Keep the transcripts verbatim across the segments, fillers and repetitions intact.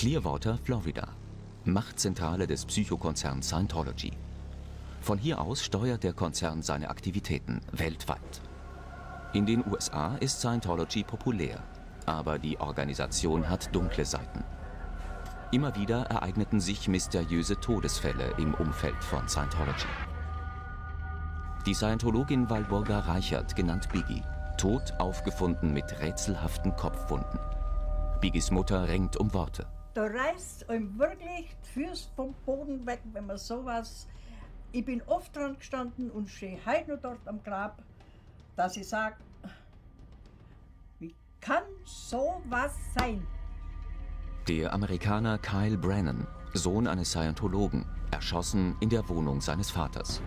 Clearwater, Florida. Machtzentrale des Psychokonzerns Scientology. Von hier aus steuert der Konzern seine Aktivitäten weltweit. In den U S A ist Scientology populär, aber die Organisation hat dunkle Seiten. Immer wieder ereigneten sich mysteriöse Todesfälle im Umfeld von Scientology. Die Scientologin Walburga Reichert, genannt Biggie, tot aufgefunden mit rätselhaften Kopfwunden. Biggies Mutter ringt um Worte. Da reißt einem wirklich die Füße vom Boden weg, wenn man sowas... Ich bin oft dran gestanden und stehe heute noch dort am Grab, dass ich sage, wie kann sowas sein? Der Amerikaner Kyle Brannon, Sohn eines Scientologen, erschossen in der Wohnung seines Vaters.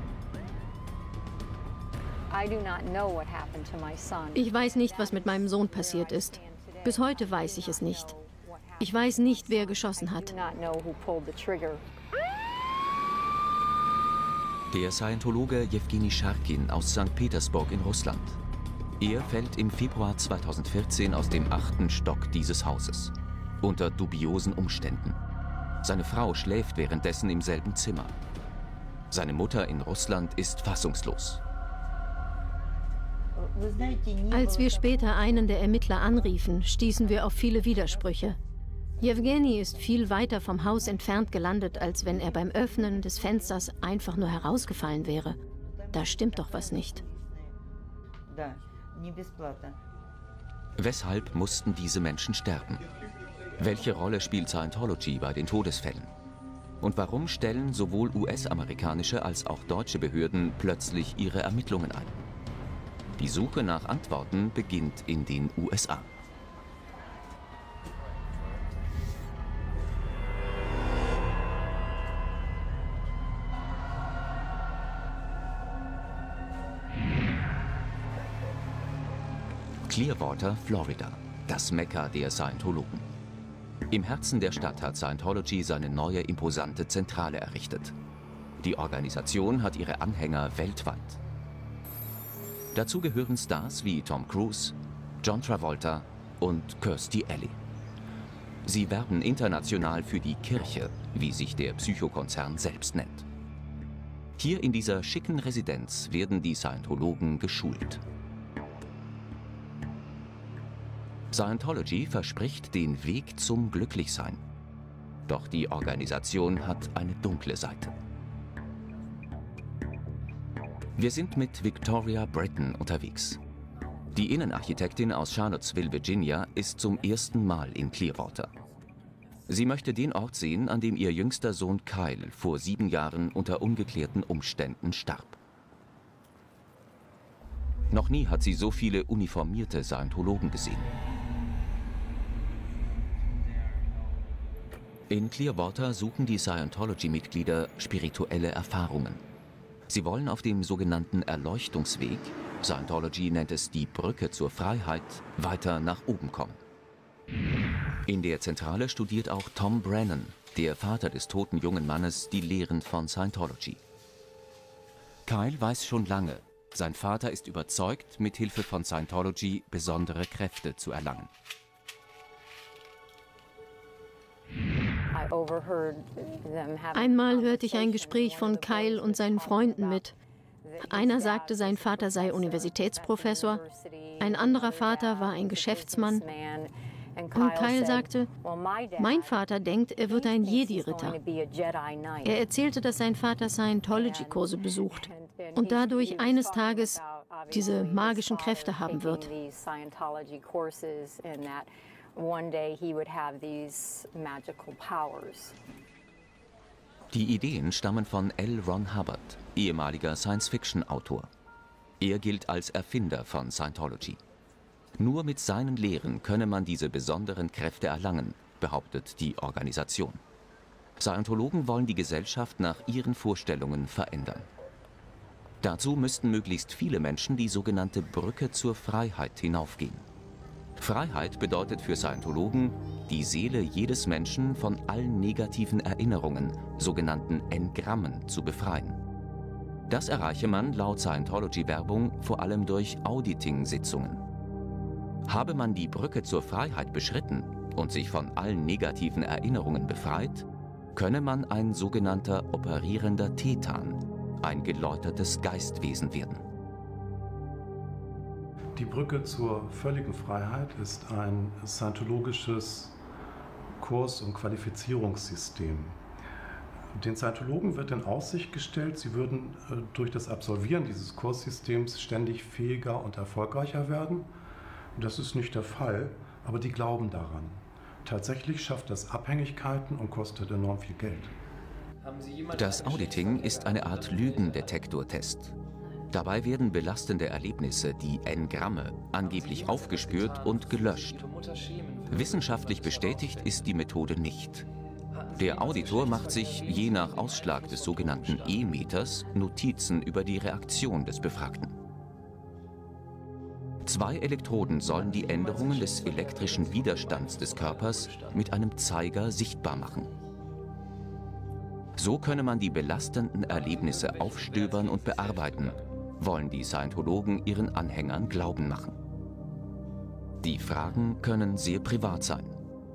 Ich weiß nicht, was mit meinem Sohn passiert ist. Bis heute weiß ich es nicht. Ich weiß nicht, wer geschossen hat. Der Scientologe Jewgeni Scharkin aus Sankt Petersburg in Russland. Er fällt im Februar zweitausendvierzehn aus dem achten Stock dieses Hauses. Unter dubiosen Umständen. Seine Frau schläft währenddessen im selben Zimmer. Seine Mutter in Russland ist fassungslos. Als wir später einen der Ermittler anriefen, stießen wir auf viele Widersprüche. Jewgeni ist viel weiter vom Haus entfernt gelandet, als wenn er beim Öffnen des Fensters einfach nur herausgefallen wäre. Da stimmt doch was nicht. Weshalb mussten diese Menschen sterben? Welche Rolle spielt Scientology bei den Todesfällen? Und warum stellen sowohl U S-amerikanische als auch deutsche Behörden plötzlich ihre Ermittlungen ein? Die Suche nach Antworten beginnt in den U S A. Clearwater, Florida, das Mekka der Scientologen. Im Herzen der Stadt hat Scientology seine neue imposante Zentrale errichtet. Die Organisation hat ihre Anhänger weltweit. Dazu gehören Stars wie Tom Cruise, John Travolta und Kirstie Alley. Sie werben international für die Kirche, wie sich der Psychokonzern selbst nennt. Hier in dieser schicken Residenz werden die Scientologen geschult. Scientology verspricht den Weg zum Glücklichsein. Doch die Organisation hat eine dunkle Seite. Wir sind mit Victoria Britton unterwegs. Die Innenarchitektin aus Charlottesville, Virginia, ist zum ersten Mal in Clearwater. Sie möchte den Ort sehen, an dem ihr jüngster Sohn Kyle vor sieben Jahren unter ungeklärten Umständen starb. Noch nie hat sie so viele uniformierte Scientologen gesehen. In Clearwater suchen die Scientology-Mitglieder spirituelle Erfahrungen. Sie wollen auf dem sogenannten Erleuchtungsweg, Scientology nennt es die Brücke zur Freiheit, weiter nach oben kommen. In der Zentrale studiert auch Tom Brannon, der Vater des toten jungen Mannes, die Lehren von Scientology. Kyle weiß schon lange, sein Vater ist überzeugt, mit Hilfe von Scientology besondere Kräfte zu erlangen. Einmal hörte ich ein Gespräch von Kyle und seinen Freunden mit. Einer sagte, sein Vater sei Universitätsprofessor, ein anderer Vater war ein Geschäftsmann. Und Kyle sagte, mein Vater denkt, er wird ein Jedi-Ritter. Er erzählte, dass sein Vater Scientology-Kurse besucht und dadurch eines Tages diese magischen Kräfte haben wird. Die Ideen stammen von L. Ron Hubbard, ehemaliger Science-Fiction-Autor. Er gilt als Erfinder von Scientology. Nur mit seinen Lehren könne man diese besonderen Kräfte erlangen, behauptet die Organisation. Scientologen wollen die Gesellschaft nach ihren Vorstellungen verändern. Dazu müssten möglichst viele Menschen die sogenannte Brücke zur Freiheit hinaufgehen. Freiheit bedeutet für Scientologen, die Seele jedes Menschen von allen negativen Erinnerungen, sogenannten Engrammen, zu befreien. Das erreiche man laut Scientology-Werbung vor allem durch Auditing-Sitzungen. Habe man die Brücke zur Freiheit beschritten, und sich von allen negativen Erinnerungen befreit, könne man ein sogenannter operierender Tetan, ein geläutertes Geistwesen werden. Die Brücke zur völligen Freiheit ist ein scientologisches Kurs- und Qualifizierungssystem. Den Scientologen wird in Aussicht gestellt, sie würden äh, durch das Absolvieren dieses Kurssystems ständig fähiger und erfolgreicher werden. Das ist nicht der Fall, aber die glauben daran. Tatsächlich schafft das Abhängigkeiten und kostet enorm viel Geld. Das Auditing ist eine Art Lügendetektortest. Dabei werden belastende Erlebnisse, die Engramme, angeblich aufgespürt und gelöscht. Wissenschaftlich bestätigt ist die Methode nicht. Der Auditor macht sich je nach Ausschlag des sogenannten E-Meters Notizen über die Reaktion des Befragten. Zwei Elektroden sollen die Änderungen des elektrischen Widerstands des Körpers mit einem Zeiger sichtbar machen. So könne man die belastenden Erlebnisse aufstöbern und bearbeiten, wollen die Scientologen ihren Anhängern glauben machen. Die Fragen können sehr privat sein.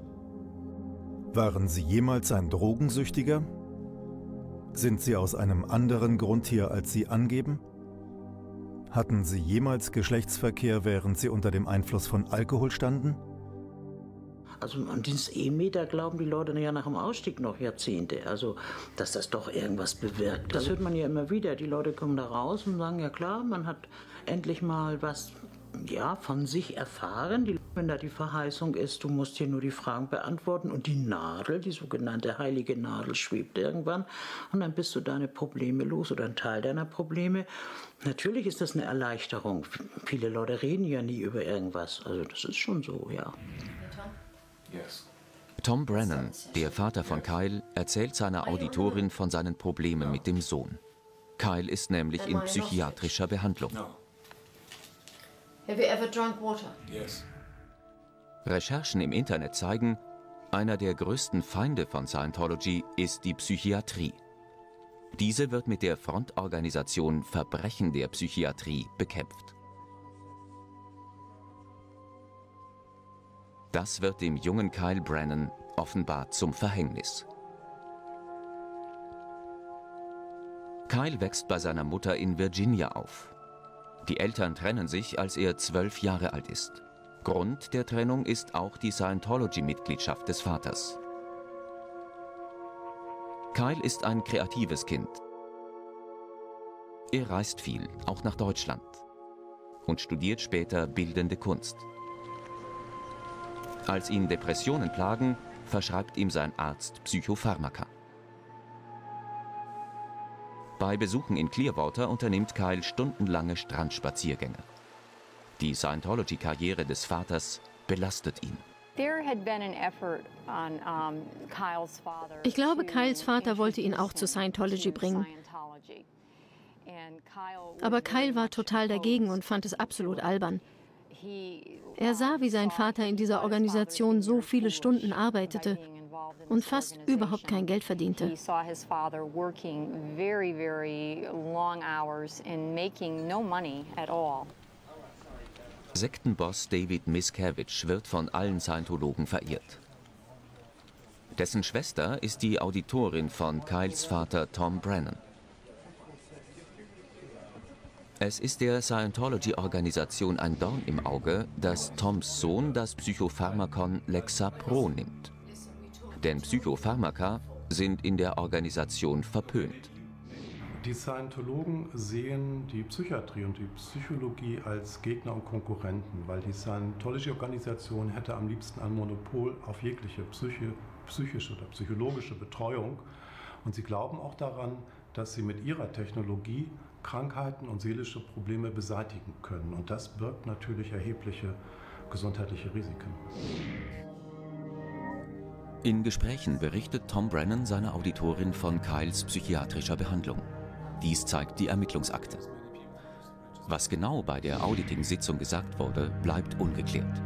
Waren Sie jemals ein Drogensüchtiger? Sind Sie aus einem anderen Grund hier, als Sie angeben? Hatten Sie jemals Geschlechtsverkehr, während Sie unter dem Einfluss von Alkohol standen? Also an dieses E-Meter glauben die Leute ja nach dem Ausstieg noch Jahrzehnte. Also, dass das doch irgendwas bewirkt. Das hört man ja immer wieder. Die Leute kommen da raus und sagen, ja klar, man hat endlich mal was ja, von sich erfahren. Die, wenn da die Verheißung ist, du musst hier nur die Fragen beantworten und die Nadel, die sogenannte heilige Nadel, schwebt irgendwann und dann bist du deine Probleme los oder ein Teil deiner Probleme. Natürlich ist das eine Erleichterung. Viele Leute reden ja nie über irgendwas. Also das ist schon so, ja. Tom Brennan, der Vater von Kyle, erzählt seiner Auditorin von seinen Problemen mit dem Sohn. Kyle ist nämlich in psychiatrischer Behandlung. Have you ever drunk water? Yes. Recherchen im Internet zeigen, einer der größten Feinde von Scientology ist die Psychiatrie. Diese wird mit der Frontorganisation Verbrechen der Psychiatrie bekämpft. Das wird dem jungen Kyle Brennan offenbar zum Verhängnis. Kyle wächst bei seiner Mutter in Virginia auf. Die Eltern trennen sich, als er zwölf Jahre alt ist. Grund der Trennung ist auch die Scientology-Mitgliedschaft des Vaters. Kyle ist ein kreatives Kind. Er reist viel, auch nach Deutschland, und studiert später bildende Kunst. Als ihn Depressionen plagen, verschreibt ihm sein Arzt Psychopharmaka. Bei Besuchen in Clearwater unternimmt Kyle stundenlange Strandspaziergänge. Die Scientology-Karriere des Vaters belastet ihn. Ich glaube, Kyles Vater wollte ihn auch zu Scientology bringen. Aber Kyle war total dagegen und fand es absolut albern. Er sah, wie sein Vater in dieser Organisation so viele Stunden arbeitete und fast überhaupt kein Geld verdiente. Sektenboss David Miscavige wird von allen Scientologen verehrt. Dessen Schwester ist die Auditorin von Kyles Vater Tom Brennan. Es ist der Scientology-Organisation ein Dorn im Auge, dass Toms Sohn das Psychopharmakon Lexapro nimmt. Denn Psychopharmaka sind in der Organisation verpönt. Die Scientologen sehen die Psychiatrie und die Psychologie als Gegner und Konkurrenten, weil die Scientology-Organisation hätte am liebsten ein Monopol auf jegliche Psyche, psychische oder psychologische Betreuung. Und sie glauben auch daran, dass sie mit ihrer Technologie Krankheiten und seelische Probleme beseitigen können. Und das birgt natürlich erhebliche gesundheitliche Risiken. In Gesprächen berichtet Tom Brennan seiner Auditorin von Kyles psychiatrischer Behandlung. Dies zeigt die Ermittlungsakte. Was genau bei der Auditing-Sitzung gesagt wurde, bleibt ungeklärt.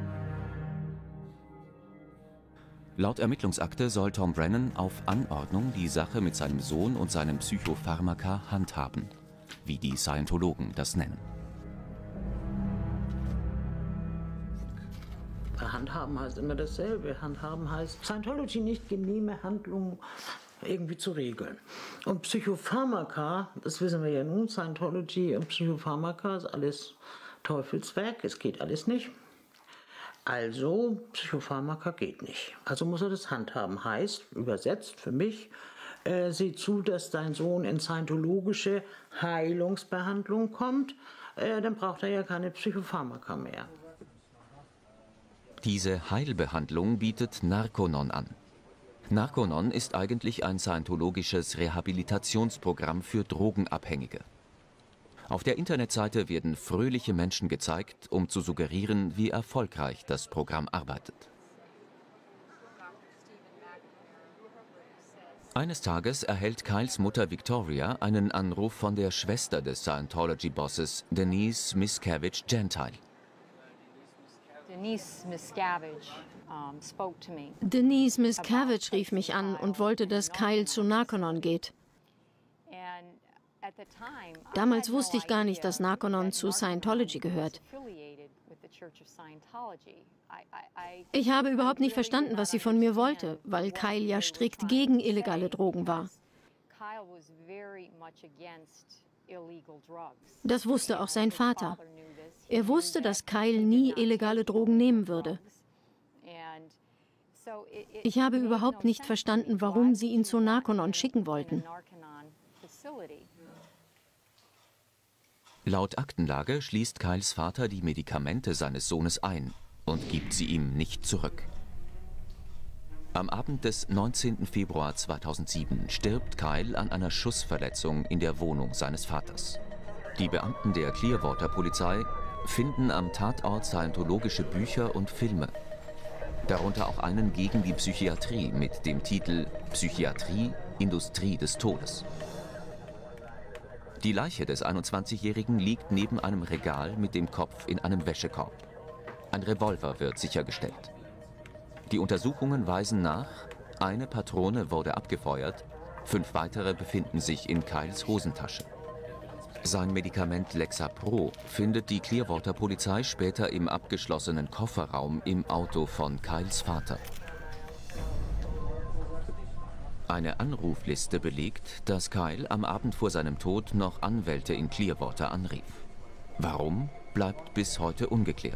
Laut Ermittlungsakte soll Tom Brennan auf Anordnung die Sache mit seinem Sohn und seinem Psychopharmaka handhaben, wie die Scientologen das nennen. Handhaben heißt immer dasselbe. Handhaben heißt Scientology nicht genehme Handlungen irgendwie zu regeln. Und Psychopharmaka, das wissen wir ja nun, Scientology und Psychopharmaka ist alles Teufelswerk, es geht alles nicht. Also Psychopharmaka geht nicht. Also muss er das handhaben. Heißt, übersetzt für mich, äh, sieh zu, dass dein Sohn in scientologische Heilungsbehandlung kommt, äh, dann braucht er ja keine Psychopharmaka mehr. Diese Heilbehandlung bietet Narconon an. Narconon ist eigentlich ein scientologisches Rehabilitationsprogramm für Drogenabhängige. Auf der Internetseite werden fröhliche Menschen gezeigt, um zu suggerieren, wie erfolgreich das Programm arbeitet. Eines Tages erhält Kyles Mutter Victoria einen Anruf von der Schwester des Scientology-Bosses, Denise Miscavige Gentile. Denise Miscavige, um, spoke to me. Denise Miscavige rief mich an und wollte, dass Kyle zu Narconon geht. Damals wusste ich gar nicht, dass Narconon zu Scientology gehört. Ich habe überhaupt nicht verstanden, was sie von mir wollte, weil Kyle ja strikt gegen illegale Drogen war. Das wusste auch sein Vater. Er wusste, dass Kyle nie illegale Drogen nehmen würde. Ich habe überhaupt nicht verstanden, warum sie ihn zu Narconon schicken wollten. Laut Aktenlage schließt Kyles Vater die Medikamente seines Sohnes ein und gibt sie ihm nicht zurück. Am Abend des neunzehnten Februar zweitausendsieben stirbt Kyle an einer Schussverletzung in der Wohnung seines Vaters. Die Beamten der Clearwater-Polizei finden am Tatort scientologische Bücher und Filme. Darunter auch einen gegen die Psychiatrie mit dem Titel Psychiatrie, Industrie des Todes. Die Leiche des einundzwanzigjährigen liegt neben einem Regal mit dem Kopf in einem Wäschekorb. Ein Revolver wird sichergestellt. Die Untersuchungen weisen nach, eine Patrone wurde abgefeuert, fünf weitere befinden sich in Kyles Hosentasche. Sein Medikament Lexapro findet die Clearwater-Polizei später im abgeschlossenen Kofferraum im Auto von Kyles Vater. Eine Anrufliste belegt, dass Kyle am Abend vor seinem Tod noch Anwälte in Clearwater anrief. Warum, bleibt bis heute ungeklärt.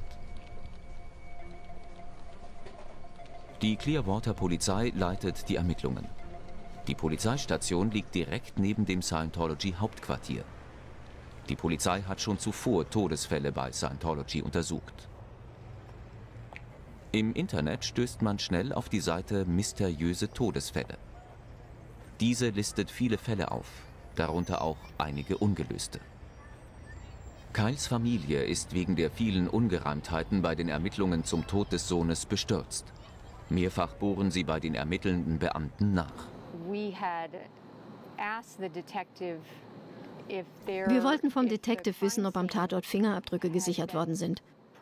Die Clearwater-Polizei leitet die Ermittlungen. Die Polizeistation liegt direkt neben dem Scientology-Hauptquartier. Die Polizei hat schon zuvor Todesfälle bei Scientology untersucht. Im Internet stößt man schnell auf die Seite Mysteriöse Todesfälle. Diese listet viele Fälle auf, darunter auch einige ungelöste. Kyles Familie ist wegen der vielen Ungereimtheiten bei den Ermittlungen zum Tod des Sohnes bestürzt. Mehrfach bohren sie bei den ermittelnden Beamten nach. Wir wollten vom Detective wissen, ob am Tatort Fingerabdrücke gesichert worden sind.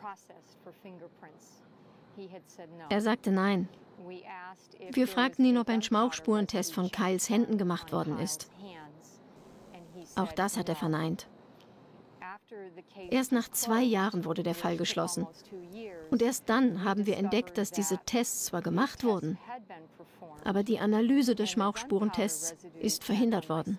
Er sagte nein. Wir fragten ihn, ob ein Schmauchspurentest von Kyles Händen gemacht worden ist. Auch das hat er verneint. Erst nach zwei Jahren wurde der Fall geschlossen. Und erst dann haben wir entdeckt, dass diese Tests zwar gemacht wurden, aber die Analyse des Schmauchspurentests ist verhindert worden.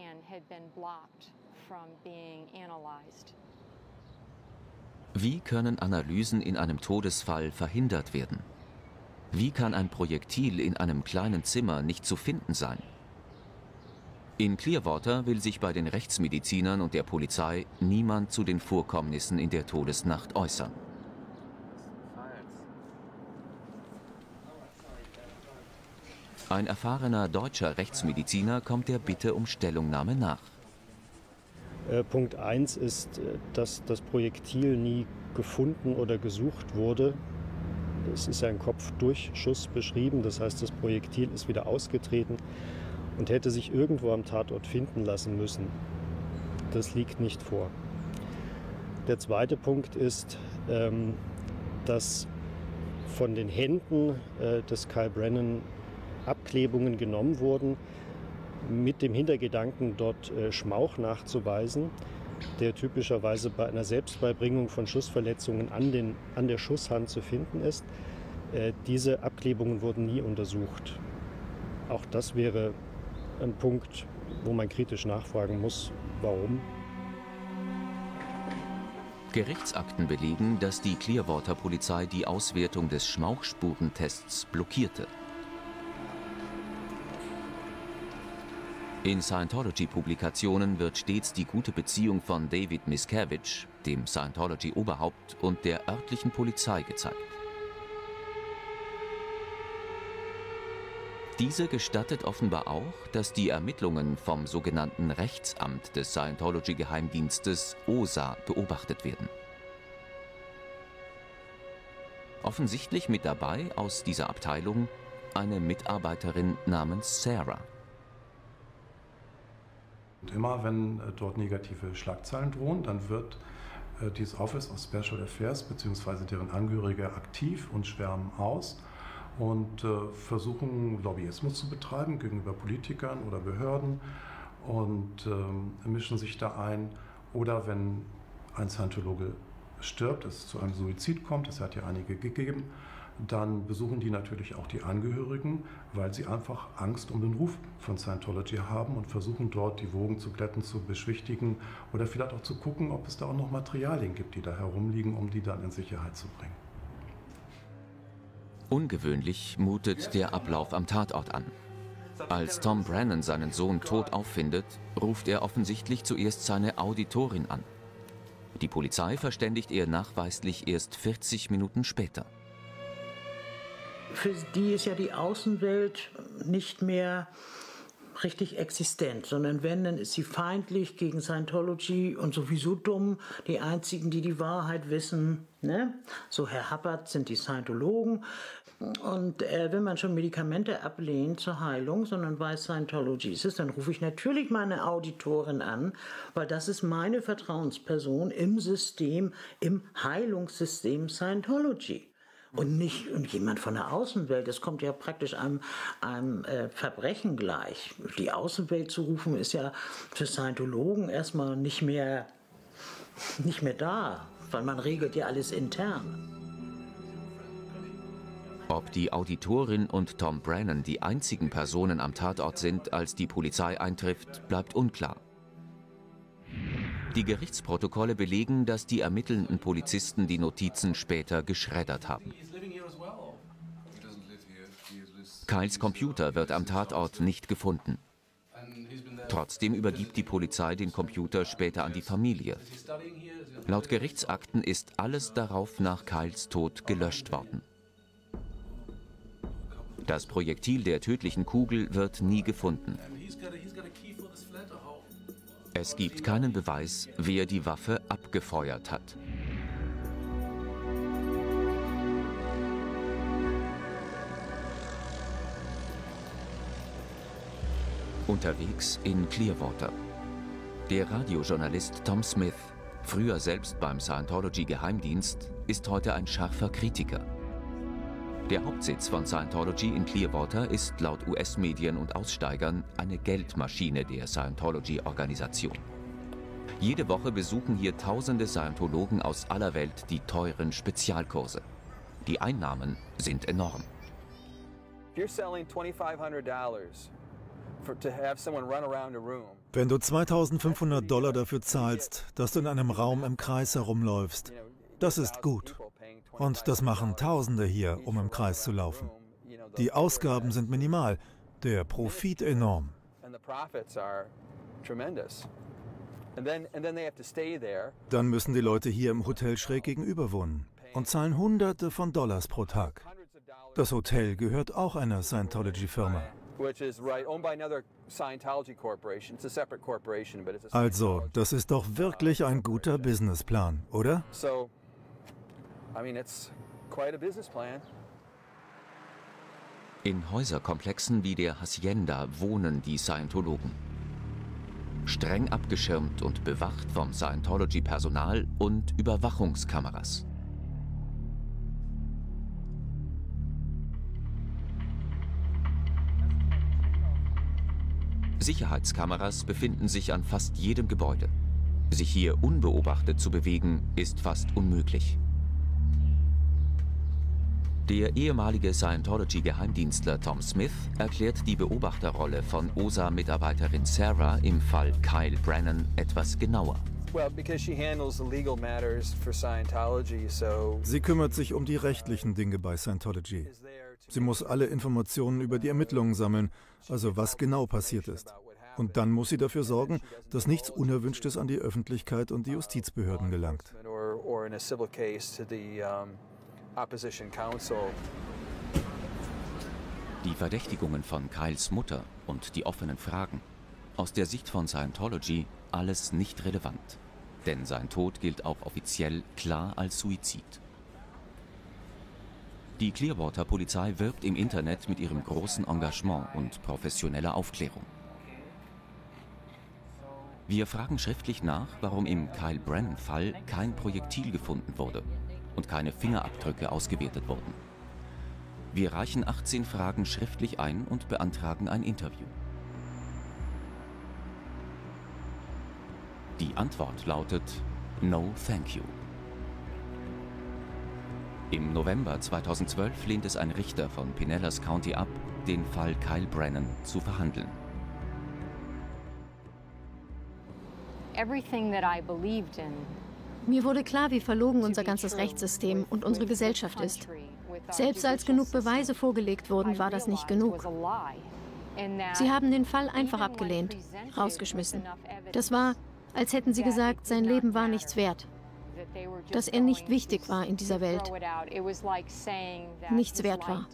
Wie können Analysen in einem Todesfall verhindert werden? Wie kann ein Projektil in einem kleinen Zimmer nicht zu finden sein? In Clearwater will sich bei den Rechtsmedizinern und der Polizei niemand zu den Vorkommnissen in der Todesnacht äußern. Ein erfahrener deutscher Rechtsmediziner kommt der Bitte um Stellungnahme nach. Äh, Punkt eins ist, dass das Projektil nie gefunden oder gesucht wurde. Es ist ein Kopfdurchschuss beschrieben, das heißt, das Projektil ist wieder ausgetreten und hätte sich irgendwo am Tatort finden lassen müssen. Das liegt nicht vor. Der zweite Punkt ist, ähm, dass von den Händen äh, des Kyle Brennan Abklebungen genommen wurden, mit dem Hintergedanken, dort äh, Schmauch nachzuweisen, der typischerweise bei einer Selbstbeibringung von Schussverletzungen an, den, an der Schusshand zu finden ist. Äh, diese Abklebungen wurden nie untersucht. Auch das wäre ein Punkt, wo man kritisch nachfragen muss, warum. Gerichtsakten belegen, dass die Clearwater-Polizei die Auswertung des Schmauchspurentests blockierte. In Scientology-Publikationen wird stets die gute Beziehung von David Miscavige, dem Scientology-Oberhaupt, und der örtlichen Polizei gezeigt. Diese gestattet offenbar auch, dass die Ermittlungen vom sogenannten Rechtsamt des Scientology-Geheimdienstes O S A beobachtet werden. Offensichtlich mit dabei aus dieser Abteilung eine Mitarbeiterin namens Sarah. Und immer wenn äh, dort negative Schlagzeilen drohen, dann wird äh, dieses Office of Special Affairs bzw. deren Angehörige aktiv und schwärmen aus und äh, versuchen Lobbyismus zu betreiben gegenüber Politikern oder Behörden und äh, mischen sich da ein. Oder wenn ein Scientologe stirbt, es zu einem Suizid kommt, es hat ja einige gegeben, dann besuchen die natürlich auch die Angehörigen, weil sie einfach Angst um den Ruf von Scientology haben und versuchen dort die Wogen zu glätten, zu beschwichtigen oder vielleicht auch zu gucken, ob es da auch noch Materialien gibt, die da herumliegen, um die dann in Sicherheit zu bringen. Ungewöhnlich mutet der Ablauf am Tatort an. Als Tom Brennan seinen Sohn tot auffindet, ruft er offensichtlich zuerst seine Auditorin an. Die Polizei verständigt er nachweislich erst vierzig Minuten später. Für die ist ja die Außenwelt nicht mehr richtig existent, sondern wenn, dann ist sie feindlich gegen Scientology und sowieso dumm. Die einzigen, die die Wahrheit wissen, ne? So Herr Hubbard sind die Scientologen. Und äh, wenn man schon Medikamente ablehnt zur Heilung, sondern weiß, Scientology ist es, dann rufe ich natürlich meine Auditorin an, weil das ist meine Vertrauensperson im System, im Heilungssystem Scientology. Und nicht und jemand von der Außenwelt, das kommt ja praktisch einem, einem äh, Verbrechen gleich. Die Außenwelt zu rufen, ist ja für Scientologen erstmal nicht mehr, nicht mehr da, weil man regelt ja alles intern. Ob die Auditorin und Tom Brennan die einzigen Personen am Tatort sind, als die Polizei eintrifft, bleibt unklar. Die Gerichtsprotokolle belegen, dass die ermittelnden Polizisten die Notizen später geschreddert haben. Kyles Computer wird am Tatort nicht gefunden. Trotzdem übergibt die Polizei den Computer später an die Familie. Laut Gerichtsakten ist alles darauf nach Kyles Tod gelöscht worden. Das Projektil der tödlichen Kugel wird nie gefunden. Es gibt keinen Beweis, wer die Waffe abgefeuert hat. Unterwegs in Clearwater. Der Radiojournalist Tom Smith, früher selbst beim Scientology-Geheimdienst, ist heute ein scharfer Kritiker. Der Hauptsitz von Scientology in Clearwater ist laut U S-Medien und Aussteigern eine Geldmaschine der Scientology-Organisation. Jede Woche besuchen hier tausende Scientologen aus aller Welt die teuren Spezialkurse. Die Einnahmen sind enorm. Wenn du zweitausendfünfhundert Dollar dafür zahlst, dass du in einem Raum im Kreis herumläufst, das ist gut. Und das machen Tausende hier, um im Kreis zu laufen. Die Ausgaben sind minimal, der Profit enorm. Dann müssen die Leute hier im Hotel schräg gegenüber wohnen und zahlen Hunderte von Dollars pro Tag. Das Hotel gehört auch einer Scientology-Firma. Also, das ist doch wirklich ein guter Businessplan, oder? In Häuserkomplexen wie der Hacienda wohnen die Scientologen. Streng abgeschirmt und bewacht vom Scientology-Personal und Überwachungskameras. Sicherheitskameras befinden sich an fast jedem Gebäude. Sich hier unbeobachtet zu bewegen, ist fast unmöglich. Der ehemalige Scientology-Geheimdienstler Tom Smith erklärt die Beobachterrolle von O S A-Mitarbeiterin Sarah im Fall Kyle Brannon etwas genauer. Sie kümmert sich um die rechtlichen Dinge bei Scientology. Sie muss alle Informationen über die Ermittlungen sammeln, also was genau passiert ist. Und dann muss sie dafür sorgen, dass nichts Unerwünschtes an die Öffentlichkeit und die Justizbehörden gelangt. Die Verdächtigungen von Kyles Mutter und die offenen Fragen. Aus der Sicht von Scientology alles nicht relevant. Denn sein Tod gilt auch offiziell klar als Suizid. Die Clearwater-Polizei wirbt im Internet mit ihrem großen Engagement und professioneller Aufklärung. Wir fragen schriftlich nach, warum im Kyle Brannon-Fall kein Projektil gefunden wurde und keine Fingerabdrücke ausgewertet wurden. Wir reichen achtzehn Fragen schriftlich ein und beantragen ein Interview. Die Antwort lautet No, thank you. Im November zweitausendzwölf lehnt es ein Richter von Pinellas County ab, den Fall Kyle Brannon zu verhandeln. Everything that I believed in. Mir wurde klar, wie verlogen unser ganzes Rechtssystem und unsere Gesellschaft ist. Selbst als genug Beweise vorgelegt wurden, war das nicht genug. Sie haben den Fall einfach abgelehnt, rausgeschmissen. Das war, als hätten sie gesagt, sein Leben war nichts wert. Dass er nicht wichtig war in dieser Welt. Nichts wert war.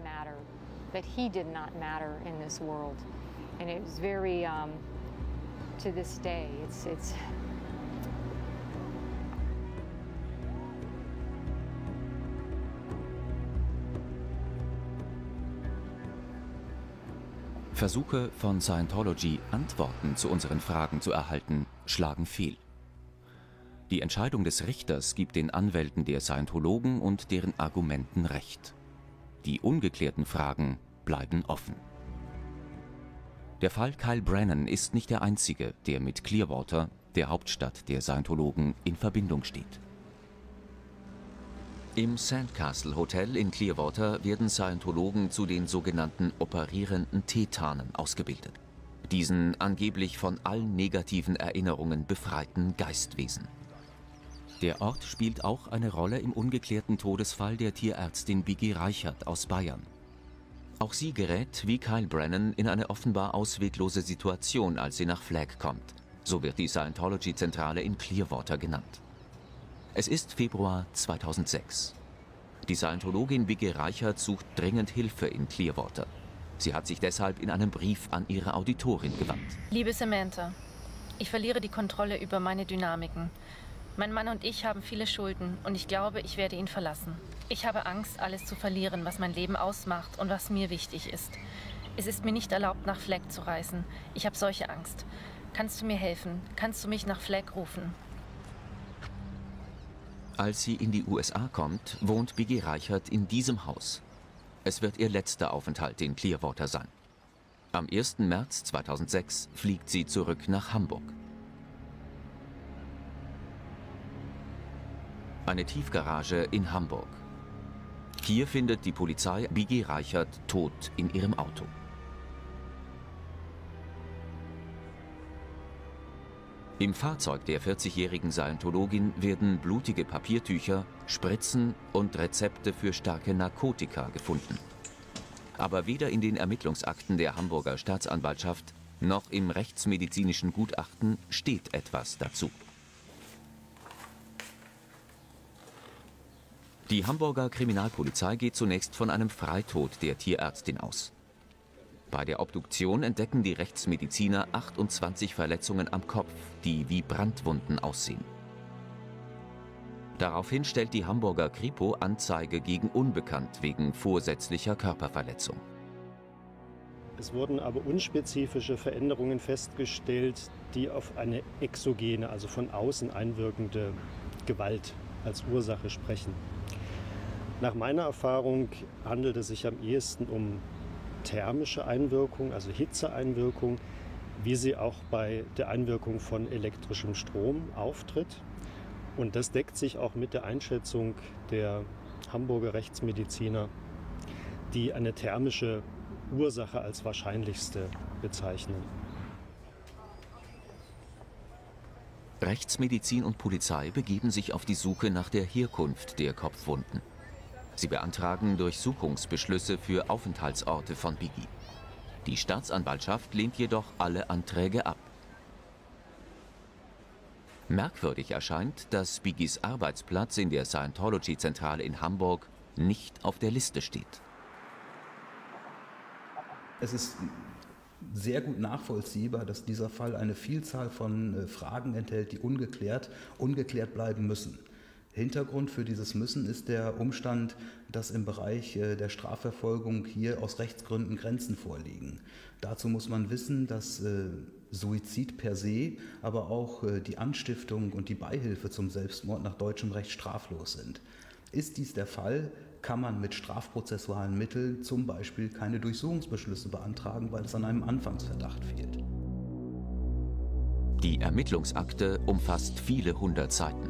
To this day, it's, it's Versuche von Scientology, Antworten zu unseren Fragen zu erhalten, schlagen fehl. Die Entscheidung des Richters gibt den Anwälten der Scientologen und deren Argumenten Recht. Die ungeklärten Fragen bleiben offen. Der Fall Kyle Brannon ist nicht der einzige, der mit Clearwater, der Hauptstadt der Scientologen, in Verbindung steht. Im Sandcastle Hotel in Clearwater werden Scientologen zu den sogenannten operierenden Tetanen ausgebildet. Diesen angeblich von allen negativen Erinnerungen befreiten Geistwesen. Der Ort spielt auch eine Rolle im ungeklärten Todesfall der Tierärztin Biggie Reichert aus Bayern. Auch sie gerät, wie Kyle Brannon, in eine offenbar ausweglose Situation, als sie nach Flagg kommt. So wird die Scientology-Zentrale in Clearwater genannt. Es ist Februar zweitausendsechs. Die Scientologin Biggie Reichert sucht dringend Hilfe in Clearwater. Sie hat sich deshalb in einem Brief an ihre Auditorin gewandt. Liebe Samantha, ich verliere die Kontrolle über meine Dynamiken. Mein Mann und ich haben viele Schulden und ich glaube, ich werde ihn verlassen. Ich habe Angst, alles zu verlieren, was mein Leben ausmacht und was mir wichtig ist. Es ist mir nicht erlaubt, nach Flagg zu reisen. Ich habe solche Angst. Kannst du mir helfen? Kannst du mich nach Flagg rufen? Als sie in die U S A kommt, wohnt Biggie Reichert in diesem Haus. Es wird ihr letzter Aufenthalt in Clearwater sein. Am ersten März zweitausendsechs fliegt sie zurück nach Hamburg. Eine Tiefgarage in Hamburg. Hier findet die Polizei Biggie Reichert tot in ihrem Auto. Im Fahrzeug der vierzigjährigen Scientologin werden blutige Papiertücher, Spritzen und Rezepte für starke Narkotika gefunden. Aber weder in den Ermittlungsakten der Hamburger Staatsanwaltschaft noch im rechtsmedizinischen Gutachten steht etwas dazu. Die Hamburger Kriminalpolizei geht zunächst von einem Freitod der Tierärztin aus. Bei der Obduktion entdecken die Rechtsmediziner achtundzwanzig Verletzungen am Kopf, die wie Brandwunden aussehen. Daraufhin stellt die Hamburger Kripo Anzeige gegen Unbekannt wegen vorsätzlicher Körperverletzung. Es wurden aber unspezifische Veränderungen festgestellt, die auf eine exogene, also von außen einwirkende Gewalt als Ursache sprechen. Nach meiner Erfahrung handelt es sich am ehesten um thermische Einwirkung, also Hitzeeinwirkung, wie sie auch bei der Einwirkung von elektrischem Strom auftritt. Und das deckt sich auch mit der Einschätzung der Hamburger Rechtsmediziner, die eine thermische Ursache als wahrscheinlichste bezeichnen. Rechtsmedizin und Polizei begeben sich auf die Suche nach der Herkunft der Kopfwunden. Sie beantragen Durchsuchungsbeschlüsse für Aufenthaltsorte von Biggie. Die Staatsanwaltschaft lehnt jedoch alle Anträge ab. Merkwürdig erscheint, dass Biggies Arbeitsplatz in der Scientology-Zentrale in Hamburg nicht auf der Liste steht. Es ist sehr gut nachvollziehbar, dass dieser Fall eine Vielzahl von Fragen enthält, die ungeklärt, ungeklärt bleiben müssen. Hintergrund für dieses Müssen ist der Umstand, dass im Bereich der Strafverfolgung hier aus Rechtsgründen Grenzen vorliegen. Dazu muss man wissen, dass äh, Suizid per se, aber auch äh, die Anstiftung und die Beihilfe zum Selbstmord nach deutschem Recht straflos sind. Ist dies der Fall, kann man mit strafprozessualen Mitteln zum Beispiel keine Durchsuchungsbeschlüsse beantragen, weil es an einem Anfangsverdacht fehlt. Die Ermittlungsakte umfasst viele hundert Seiten.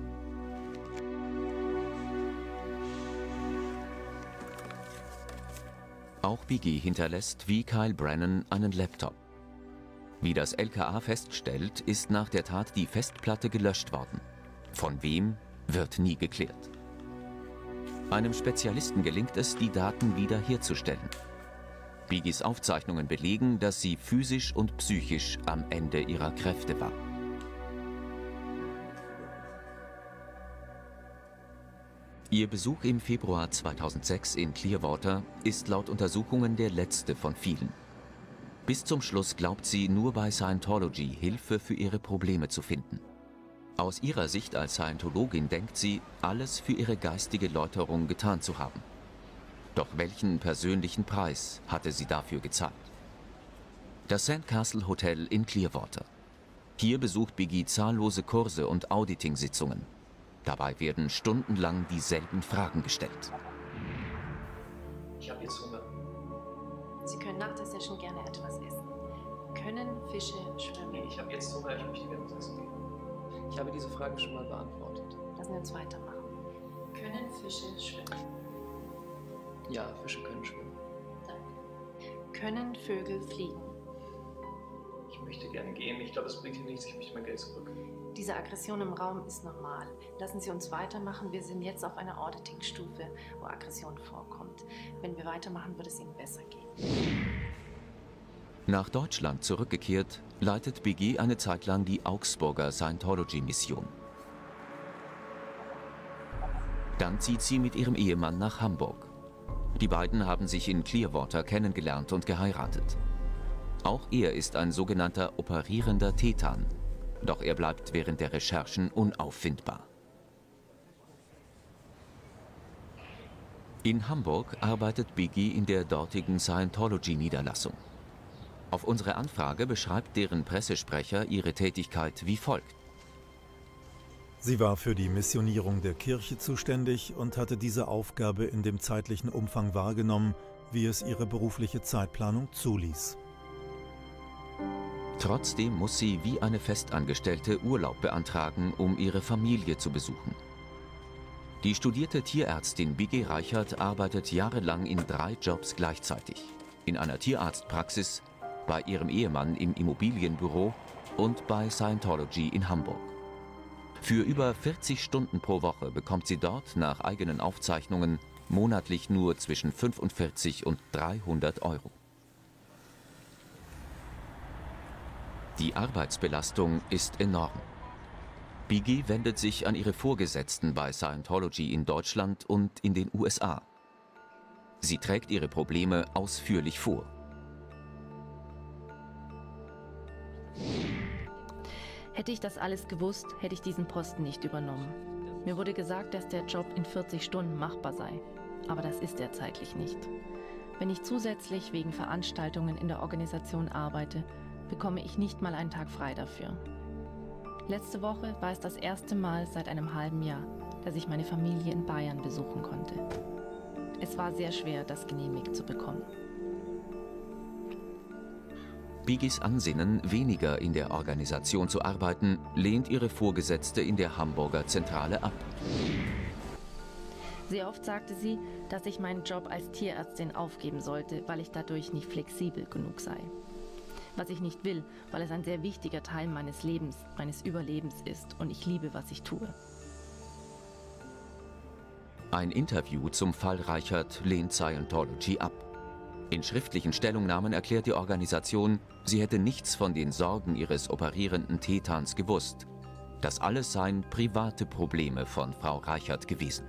Auch Biggie hinterlässt wie Kyle Brennan einen Laptop. Wie das L K A feststellt, ist nach der Tat die Festplatte gelöscht worden. Von wem, wird nie geklärt. Einem Spezialisten gelingt es, die Daten wiederherzustellen. Biggies Aufzeichnungen belegen, dass sie physisch und psychisch am Ende ihrer Kräfte war. Ihr Besuch im Februar zweitausendsechs in Clearwater ist laut Untersuchungen der letzte von vielen. Bis zum Schluss glaubt sie, nur bei Scientology Hilfe für ihre Probleme zu finden. Aus ihrer Sicht als Scientologin denkt sie, alles für ihre geistige Läuterung getan zu haben. Doch welchen persönlichen Preis hatte sie dafür gezahlt? Das Sandcastle Hotel in Clearwater. Hier besucht Biggie zahllose Kurse und Auditing-Sitzungen. Dabei werden stundenlang dieselben Fragen gestellt. Ich habe jetzt Hunger. Sie können nach der Session gerne etwas essen. Können Fische schwimmen? Nee, ich habe jetzt Hunger, ich möchte gerne was essen gehen. Ich habe diese Frage schon mal beantwortet. Lassen wir uns weitermachen. Können Fische schwimmen? Ja, Fische können schwimmen. Danke. Können Vögel fliegen? Ich möchte gerne gehen. Ich glaube, es bringt hier nichts. Ich möchte mein Geld zurück. Diese Aggression im Raum ist normal. Lassen Sie uns weitermachen. Wir sind jetzt auf einer Auditing-Stufe, wo Aggression vorkommt. Wenn wir weitermachen, wird es Ihnen besser gehen. Nach Deutschland zurückgekehrt, leitet Biggie eine Zeit lang die Augsburger Scientology-Mission. Dann zieht sie mit ihrem Ehemann nach Hamburg. Die beiden haben sich in Clearwater kennengelernt und geheiratet. Auch er ist ein sogenannter operierender Tetan. Doch er bleibt während der Recherchen unauffindbar. In Hamburg arbeitet Biggie in der dortigen Scientology-Niederlassung. Auf unsere Anfrage beschreibt deren Pressesprecher ihre Tätigkeit wie folgt. Sie war für die Missionierung der Kirche zuständig und hatte diese Aufgabe in dem zeitlichen Umfang wahrgenommen, wie es ihre berufliche Zeitplanung zuließ. Trotzdem muss sie wie eine Festangestellte Urlaub beantragen, um ihre Familie zu besuchen. Die studierte Tierärztin Biggie Reichert arbeitet jahrelang in drei Jobs gleichzeitig. In einer Tierarztpraxis, bei ihrem Ehemann im Immobilienbüro und bei Scientology in Hamburg. Für über vierzig Stunden pro Woche bekommt sie dort nach eigenen Aufzeichnungen monatlich nur zwischen fünfundvierzig und dreihundert Euro. Die Arbeitsbelastung ist enorm. Biggie wendet sich an ihre Vorgesetzten bei Scientology in Deutschland und in den U S A. Sie trägt ihre Probleme ausführlich vor. Hätte ich das alles gewusst, hätte ich diesen Posten nicht übernommen. Mir wurde gesagt, dass der Job in vierzig Stunden machbar sei. Aber das ist er zeitlich nicht. Wenn ich zusätzlich wegen Veranstaltungen in der Organisation arbeite, bekomme ich nicht mal einen Tag frei dafür. Letzte Woche war es das erste Mal seit einem halben Jahr, dass ich meine Familie in Bayern besuchen konnte. Es war sehr schwer, das genehmigt zu bekommen. Biggies Ansinnen, weniger in der Organisation zu arbeiten, lehnt ihre Vorgesetzte in der Hamburger Zentrale ab. Sehr oft sagte sie, dass ich meinen Job als Tierärztin aufgeben sollte, weil ich dadurch nicht flexibel genug sei. Was ich nicht will, weil es ein sehr wichtiger Teil meines Lebens, meines Überlebens ist und ich liebe, was ich tue. Ein Interview zum Fall Reichert lehnt Scientology ab. In schriftlichen Stellungnahmen erklärt die Organisation, sie hätte nichts von den Sorgen ihres operierenden Thetans gewusst. Das alles seien private Probleme von Frau Reichert gewesen.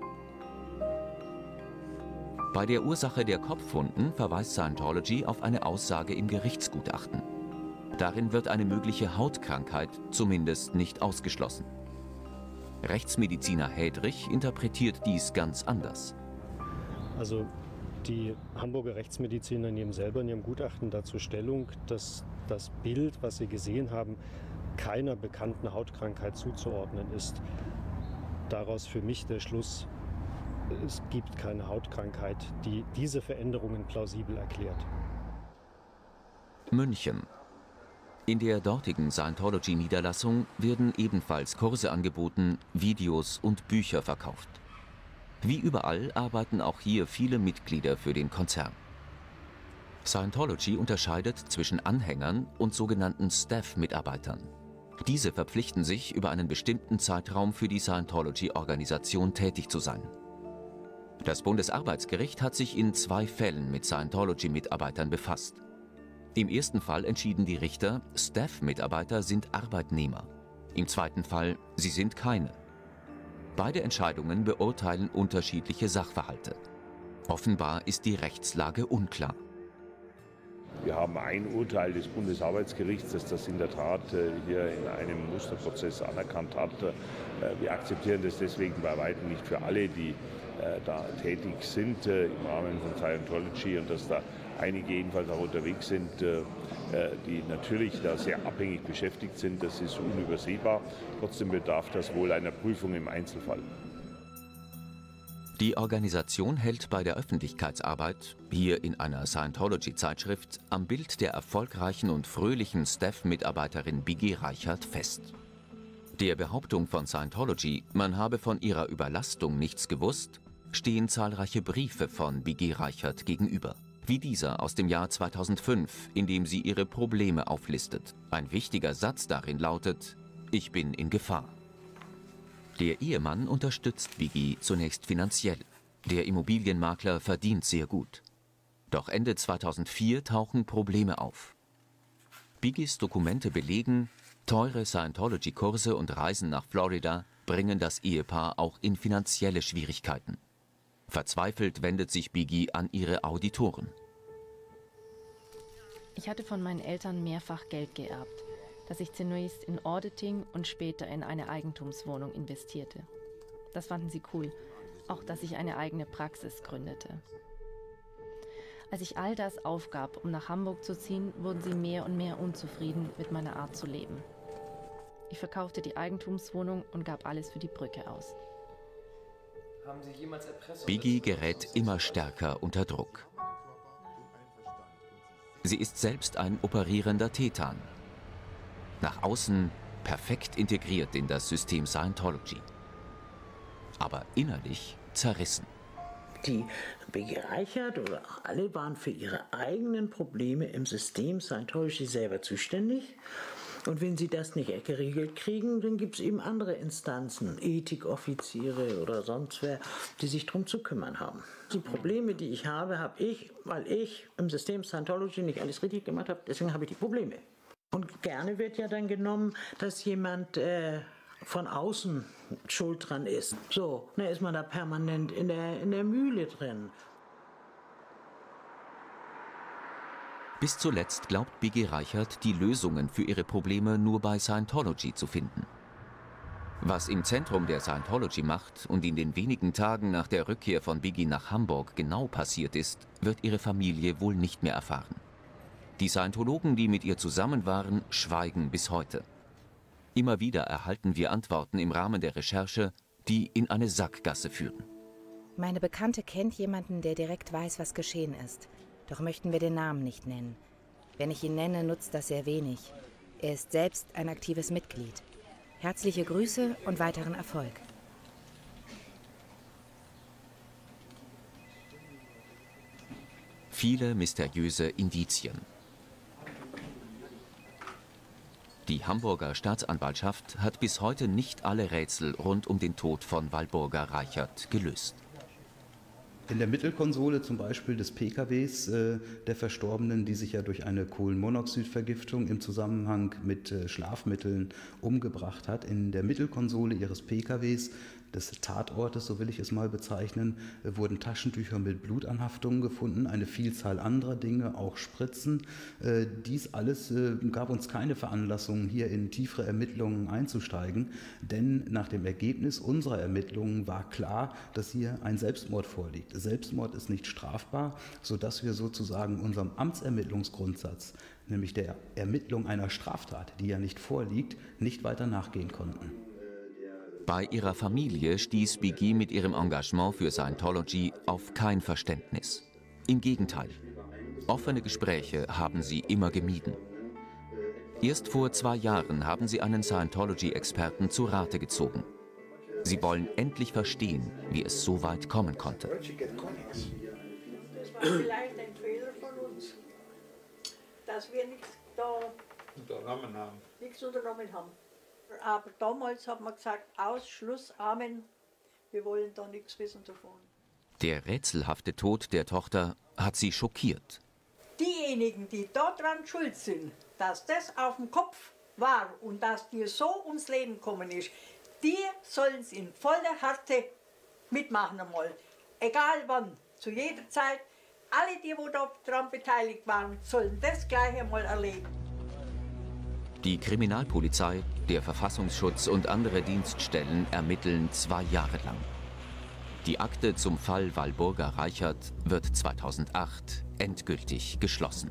Bei der Ursache der Kopfwunden verweist Scientology auf eine Aussage im Gerichtsgutachten. Darin wird eine mögliche Hautkrankheit zumindest nicht ausgeschlossen. Rechtsmediziner Hedrich interpretiert dies ganz anders. Also die Hamburger Rechtsmediziner nehmen selber in ihrem Gutachten dazu Stellung, dass das Bild, was sie gesehen haben, keiner bekannten Hautkrankheit zuzuordnen ist. Daraus für mich der Schluss: Es gibt keine Hautkrankheit, die diese Veränderungen plausibel erklärt. München. In der dortigen Scientology-Niederlassung werden ebenfalls Kurse angeboten, Videos und Bücher verkauft. Wie überall arbeiten auch hier viele Mitglieder für den Konzern. Scientology unterscheidet zwischen Anhängern und sogenannten Staff-Mitarbeitern. Diese verpflichten sich, über einen bestimmten Zeitraum für die Scientology-Organisation tätig zu sein. Das Bundesarbeitsgericht hat sich in zwei Fällen mit Scientology-Mitarbeitern befasst. Im ersten Fall entschieden die Richter, Staff-Mitarbeiter sind Arbeitnehmer. Im zweiten Fall, sie sind keine. Beide Entscheidungen beurteilen unterschiedliche Sachverhalte. Offenbar ist die Rechtslage unklar. Wir haben ein Urteil des Bundesarbeitsgerichts, das das in der Tat hier in einem Musterprozess anerkannt hat. Wir akzeptieren das deswegen bei weitem nicht für alle, die da tätig sind im Rahmen von Scientology, und dass da einige jedenfalls auch unterwegs sind, die natürlich da sehr abhängig beschäftigt sind. Das ist unübersehbar. Trotzdem bedarf das wohl einer Prüfung im Einzelfall. Die Organisation hält bei der Öffentlichkeitsarbeit, hier in einer Scientology-Zeitschrift, am Bild der erfolgreichen und fröhlichen Staff-Mitarbeiterin Biggie Reichert fest. Der Behauptung von Scientology, man habe von ihrer Überlastung nichts gewusst, stehen zahlreiche Briefe von Biggie Reichert gegenüber. Wie dieser aus dem Jahr zweitausendfünf, in dem sie ihre Probleme auflistet. Ein wichtiger Satz darin lautet: Ich bin in Gefahr. Der Ehemann unterstützt Biggie zunächst finanziell. Der Immobilienmakler verdient sehr gut. Doch Ende zweitausendvier tauchen Probleme auf. Biggies Dokumente belegen, teure Scientology-Kurse und Reisen nach Florida bringen das Ehepaar auch in finanzielle Schwierigkeiten. Verzweifelt wendet sich Biggie an ihre Auditoren. Ich hatte von meinen Eltern mehrfach Geld geerbt, das ich zunächst in Auditing und später in eine Eigentumswohnung investierte. Das fanden sie cool, auch dass ich eine eigene Praxis gründete. Als ich all das aufgab, um nach Hamburg zu ziehen, wurden sie mehr und mehr unzufrieden mit meiner Art zu leben. Ich verkaufte die Eigentumswohnung und gab alles für die Brücke aus. Haben Sie jemals Erpressung? Biggie gerät immer stärker unter Druck. Sie ist selbst ein operierender Tetan. Nach außen perfekt integriert in das System Scientology. Aber innerlich zerrissen. Die Biggie Reichert oder auch alle waren für ihre eigenen Probleme im System Scientology selber zuständig. Und wenn sie das nicht geregelt kriegen, dann gibt es eben andere Instanzen, Ethikoffiziere oder sonst wer, die sich darum zu kümmern haben. Die Probleme, die ich habe, habe ich, weil ich im System Scientology nicht alles richtig gemacht habe, deswegen habe ich die Probleme. Und gerne wird ja dann genommen, dass jemand äh, von außen schuld dran ist. So, dann ist man da permanent in der, in der Mühle drin. Bis zuletzt glaubt Biggie Reichert, die Lösungen für ihre Probleme nur bei Scientology zu finden. Was im Zentrum der Scientology macht und in den wenigen Tagen nach der Rückkehr von Biggie nach Hamburg genau passiert ist, wird ihre Familie wohl nicht mehr erfahren. Die Scientologen, die mit ihr zusammen waren, schweigen bis heute. Immer wieder erhalten wir Antworten im Rahmen der Recherche, die in eine Sackgasse führen. Meine Bekannte kennt jemanden, der direkt weiß, was geschehen ist. Doch möchten wir den Namen nicht nennen. Wenn ich ihn nenne, nutzt das sehr wenig. Er ist selbst ein aktives Mitglied. Herzliche Grüße und weiteren Erfolg. Viele mysteriöse Indizien. Die Hamburger Staatsanwaltschaft hat bis heute nicht alle Rätsel rund um den Tod von Walburga Reichert gelöst. In der Mittelkonsole zum Beispiel des P K Ws äh, der Verstorbenen, die sich ja durch eine Kohlenmonoxidvergiftung im Zusammenhang mit äh, Schlafmitteln umgebracht hat, in der Mittelkonsole ihres P K Ws, des Tatortes, so will ich es mal bezeichnen, äh, wurden Taschentücher mit Blutanhaftungen gefunden, eine Vielzahl anderer Dinge, auch Spritzen. Äh, dies alles äh, gab uns keine Veranlassung, hier in tiefere Ermittlungen einzusteigen, denn nach dem Ergebnis unserer Ermittlungen war klar, dass hier ein Selbstmord vorliegt. Selbstmord ist nicht strafbar, sodass wir sozusagen unserem Amtsermittlungsgrundsatz, nämlich der Ermittlung einer Straftat, die ja nicht vorliegt, nicht weiter nachgehen konnten. Bei ihrer Familie stieß Biggie mit ihrem Engagement für Scientology auf kein Verständnis. Im Gegenteil, offene Gespräche haben sie immer gemieden. Erst vor zwei Jahren haben sie einen Scientology-Experten zu Rate gezogen. Sie wollen endlich verstehen, wie es so weit kommen konnte. Das war vielleicht ein Fehler von uns, dass wir nichts da unternommen haben. Nichts unternommen haben. Aber damals hat man gesagt, aus, Schluss, Amen, wir wollen da nichts wissen davon. Der rätselhafte Tod der Tochter hat sie schockiert. Diejenigen, die daran schuld sind, dass das auf dem Kopf war und dass dir so ums Leben gekommen ist, die sollen es in voller Härte mitmachen einmal. Egal wann, zu jeder Zeit. Alle, die wo daran beteiligt waren, sollen das gleich einmal erleben. Die Kriminalpolizei, der Verfassungsschutz und andere Dienststellen ermitteln zwei Jahre lang. Die Akte zum Fall Walburga Reichert wird zweitausendacht endgültig geschlossen.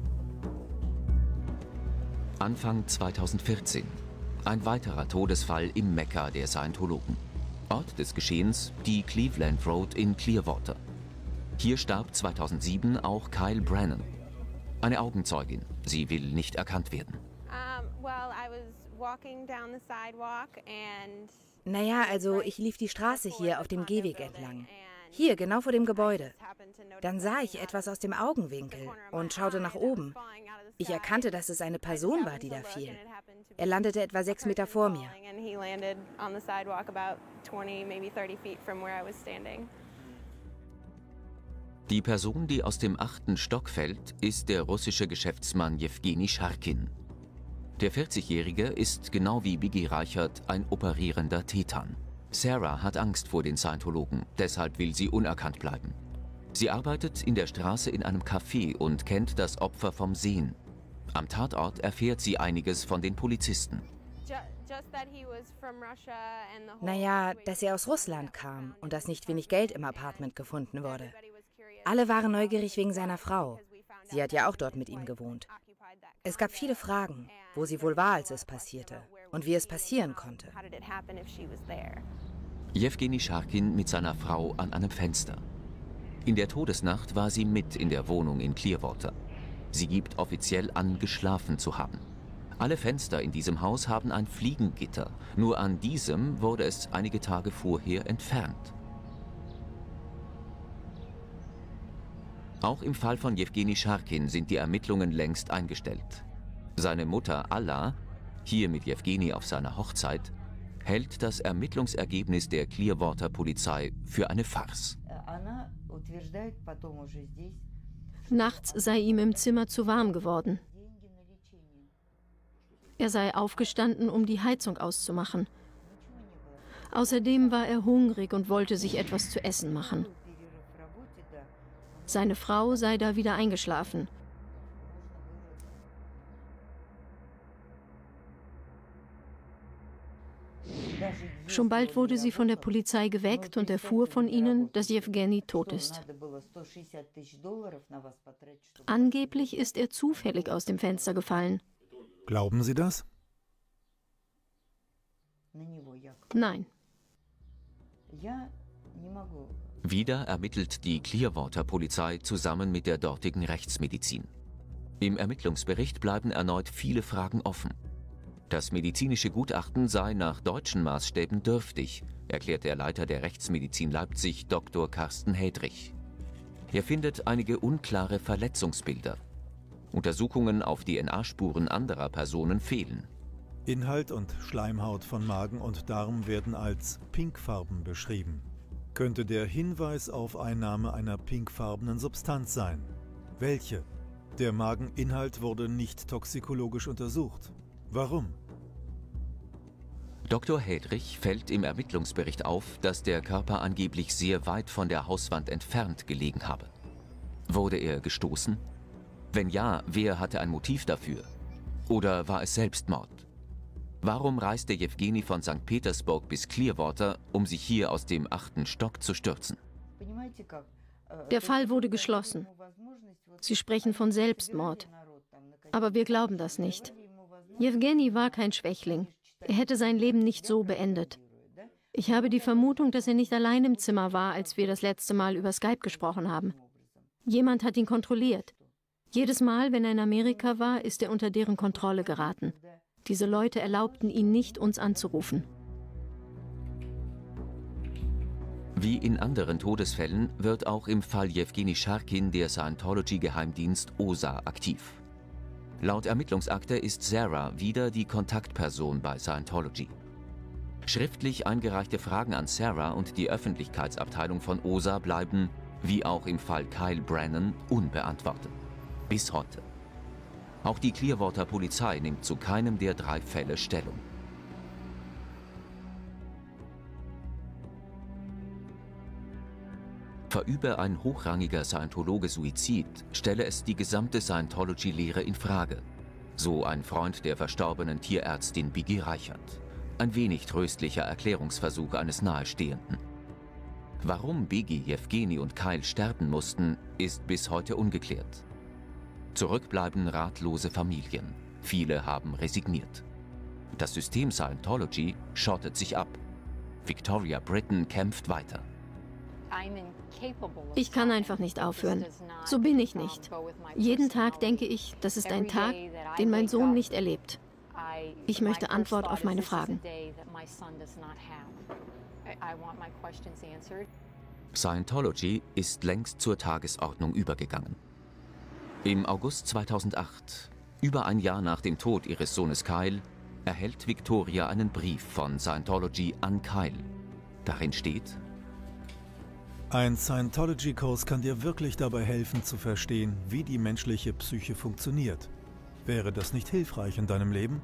Anfang zweitausendvierzehn. Ein weiterer Todesfall im Mekka der Scientologen. Ort des Geschehens die Cleveland Road in Clearwater. Hier starb zweitausendsieben auch Kyle Brannon. Eine Augenzeugin, sie will nicht erkannt werden. Naja, also ich lief die Straße hier auf dem Gehweg entlang. Hier, genau vor dem Gebäude. Dann sah ich etwas aus dem Augenwinkel und schaute nach oben. Ich erkannte, dass es eine Person war, die da fiel. Er landete etwa sechs Meter vor mir. Die Person, die aus dem achten Stock fällt, ist der russische Geschäftsmann Jewgeni Scharkin. Der vierzigjährige ist genau wie Biggie Reichert ein operierender Tetan. Sarah hat Angst vor den Scientologen, deshalb will sie unerkannt bleiben. Sie arbeitet in der Straße in einem Café und kennt das Opfer vom Sehen. Am Tatort erfährt sie einiges von den Polizisten. Naja, dass er aus Russland kam und dass nicht wenig Geld im Apartment gefunden wurde. Alle waren neugierig wegen seiner Frau. Sie hat ja auch dort mit ihm gewohnt. Es gab viele Fragen, wo sie wohl war, als es passierte und wie es passieren konnte. Jewgeni Scharkin mit seiner Frau an einem Fenster. In der Todesnacht war sie mit in der Wohnung in Clearwater. Sie gibt offiziell an, geschlafen zu haben. Alle Fenster in diesem Haus haben ein Fliegengitter. Nur an diesem wurde es einige Tage vorher entfernt. Auch im Fall von Jewgeni Scharkin sind die Ermittlungen längst eingestellt. Seine Mutter Alla, hier mit Jewgeni auf seiner Hochzeit, hält das Ermittlungsergebnis der Clearwater Polizei für eine Farce. Nachts sei ihm im Zimmer zu warm geworden. Er sei aufgestanden, um die Heizung auszumachen. Außerdem war er hungrig und wollte sich etwas zu essen machen. Seine Frau sei da wieder eingeschlafen. Schon bald wurde sie von der Polizei geweckt und erfuhr von ihnen, dass Jewgeni tot ist. Angeblich ist er zufällig aus dem Fenster gefallen. Glauben Sie das? Nein. Wieder ermittelt die Clearwater-Polizei zusammen mit der dortigen Rechtsmedizin. Im Ermittlungsbericht bleiben erneut viele Fragen offen. Das medizinische Gutachten sei nach deutschen Maßstäben dürftig, erklärt der Leiter der Rechtsmedizin Leipzig, Doktor Carsten Hedrich. Er findet einige unklare Verletzungsbilder. Untersuchungen auf D N A-Spuren anderer Personen fehlen. Inhalt und Schleimhaut von Magen und Darm werden als pinkfarben beschrieben. Könnte der Hinweis auf Einnahme einer pinkfarbenen Substanz sein? Welche? Der Mageninhalt wurde nicht toxikologisch untersucht. Warum? Doktor Hedrich fällt im Ermittlungsbericht auf, dass der Körper angeblich sehr weit von der Hauswand entfernt gelegen habe. Wurde er gestoßen? Wenn ja, wer hatte ein Motiv dafür? Oder war es Selbstmord? Warum reiste Jewgeni von Sankt Petersburg bis Clearwater, um sich hier aus dem achten Stock zu stürzen? Der Fall wurde geschlossen. Sie sprechen von Selbstmord. Aber wir glauben das nicht. Jewgeni war kein Schwächling. Er hätte sein Leben nicht so beendet. Ich habe die Vermutung, dass er nicht allein im Zimmer war, als wir das letzte Mal über Skype gesprochen haben. Jemand hat ihn kontrolliert. Jedes Mal, wenn er in Amerika war, ist er unter deren Kontrolle geraten. Diese Leute erlaubten ihn nicht, uns anzurufen. Wie in anderen Todesfällen wird auch im Fall Jewgeni Scharkin der Scientology-Geheimdienst O S A aktiv. Laut Ermittlungsakte ist Sarah wieder die Kontaktperson bei Scientology. Schriftlich eingereichte Fragen an Sarah und die Öffentlichkeitsabteilung von O S A bleiben, wie auch im Fall Kyle Brannon, unbeantwortet. Bis heute. Auch die Clearwater Polizei nimmt zu keinem der drei Fälle Stellung. Verübe ein hochrangiger Scientologe Suizid, stelle es die gesamte Scientology-Lehre in Frage. So ein Freund der verstorbenen Tierärztin Biggie Reichert. Ein wenig tröstlicher Erklärungsversuch eines Nahestehenden. Warum Biggie, Jewgeni und Kyle sterben mussten, ist bis heute ungeklärt. Zurückbleiben ratlose Familien. Viele haben resigniert. Das System Scientology schottet sich ab. Victoria Britton kämpft weiter. Ich kann einfach nicht aufhören. So bin ich nicht. Jeden Tag denke ich, das ist ein Tag, den mein Sohn nicht erlebt. Ich möchte Antwort auf meine Fragen. Scientology ist längst zur Tagesordnung übergegangen. Im August zweitausendacht, über ein Jahr nach dem Tod ihres Sohnes Kyle, erhält Victoria einen Brief von Scientology an Kyle. Darin steht: Ein Scientology-Kurs kann dir wirklich dabei helfen zu verstehen, wie die menschliche Psyche funktioniert. Wäre das nicht hilfreich in deinem Leben?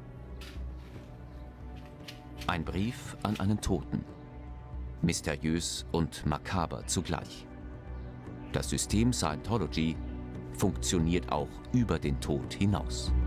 Ein Brief an einen Toten. Mysteriös und makaber zugleich. Das System Scientology funktioniert auch über den Tod hinaus.